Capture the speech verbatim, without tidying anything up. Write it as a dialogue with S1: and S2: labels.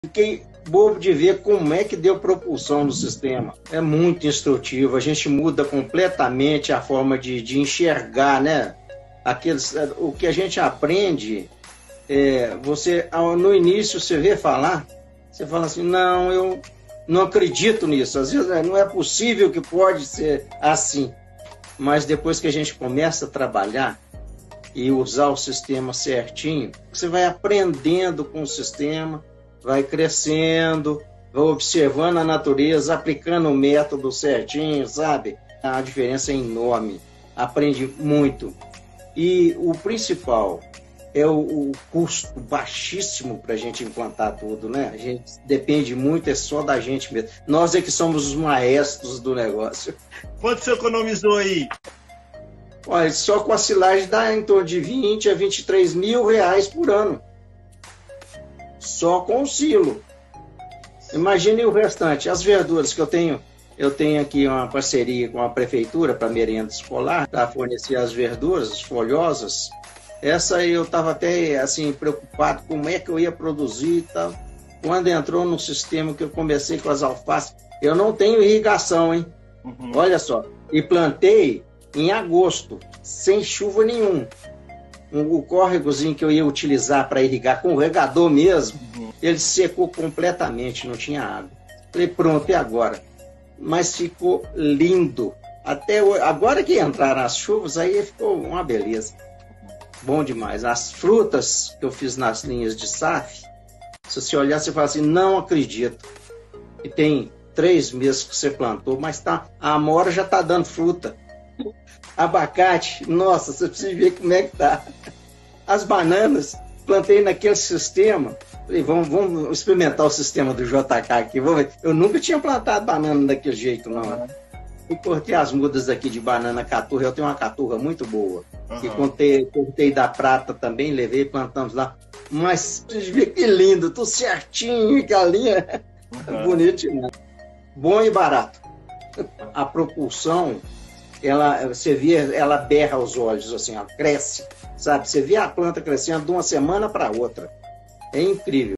S1: Fiquei bobo de ver como é que deu propulsão no sistema. É muito instrutivo, a gente muda completamente a forma de, de enxergar, né? Aqueles, o que a gente aprende, é, você, no início você vê falar, você fala assim, não, eu não acredito nisso, às vezes não é possível que pode ser assim. Mas depois que a gente começa a trabalhar e usar o sistema certinho, você vai aprendendo com o sistema, vai crescendo, vai observando a natureza, aplicando o método certinho, sabe? A diferença é enorme, aprende muito. E o principal é o, o custo baixíssimo para a gente implantar tudo, né? A gente depende muito, é só da gente mesmo. Nós é que somos os maestros do negócio.
S2: Quanto você economizou aí?
S1: Olha, só com a silagem dá em torno de vinte a vinte e três mil reais por ano. Só com o silo. Imagine o restante. As verduras que eu tenho, eu tenho aqui uma parceria com a prefeitura para merenda escolar, para fornecer as verduras folhosas. Essa eu estava até assim preocupado como é que eu ia produzir e tal. Quando entrou no sistema que eu comecei com as alfaces, eu não tenho irrigação, hein? Uhum. Olha só. E plantei em agosto, sem chuva nenhuma. O córregozinho que eu ia utilizar para irrigar com o regador mesmo, uhum. Ele secou completamente, não tinha água. Falei, pronto, e agora? Mas ficou lindo. Até o... agora que entraram as chuvas, aí ficou uma beleza. Bom demais. As frutas que eu fiz nas linhas de S A F, se você olhar, você fala assim, não acredito. E tem três meses que você plantou, mas tá, a amora já está dando fruta. Abacate, nossa, você precisa ver como é que tá. As bananas, plantei naquele sistema. Falei, vamos, vamos experimentar o sistema do J K aqui. Vamos ver. Eu nunca tinha plantado banana daquele jeito, não. Eu cortei as mudas aqui de banana caturra. Eu tenho uma caturra muito boa. Uhum. E cortei, cortei da prata também, levei, plantamos lá. Mas vocês vê que lindo, tudo certinho, que a linha uhum. Bonito demais. Bom e barato. A propulsão, ela, você vê, ela berra os olhos, assim, ela cresce, sabe? Você vê a planta crescendo de uma semana para outra. É incrível.